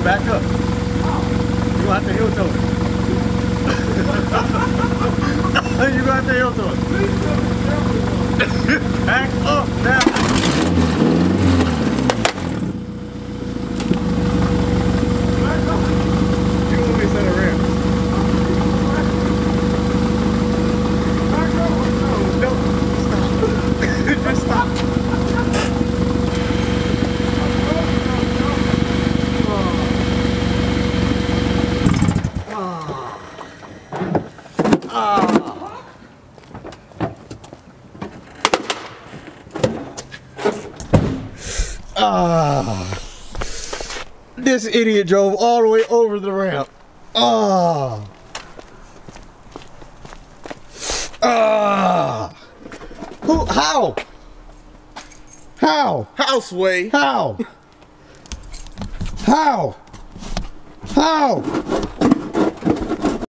back up. You gonna have to heel toe it. You gonna have to heel toe it. Back up now. You want me to set a ramp? No, stop. Just stop. This idiot drove all the way over the ramp. Who? How? How? How, Sway? How? How? How?